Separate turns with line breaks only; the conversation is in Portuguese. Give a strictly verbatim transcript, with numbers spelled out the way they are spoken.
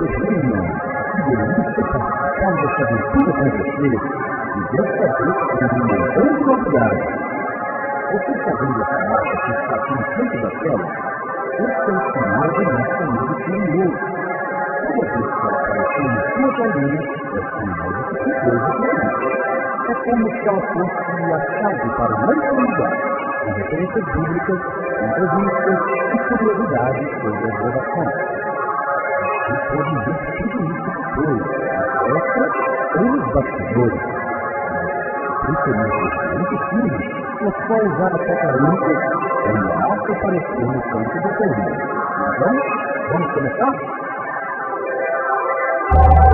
Regina, que delícia participar dessa aventura com você. E dessa vez com uma grande novidade. Você está vendo essa marca que está aqui no canto da tela? Esse é o sinal do nosso amigo Senhor. Toda vez que ela aparecer na sua telinha, é sinal de que tem coisa diferente. É como se ela fosse a chave para muita unidade, com referências bíblicas, entrevistas e curiosidades sobre as gravações. Você pode ver tudo isso depois, na festa ou nos bastidores. Principalmente muito filme, é só usar a tecnologia e a marca aparecer no canto da telinha. Então, vamos começar?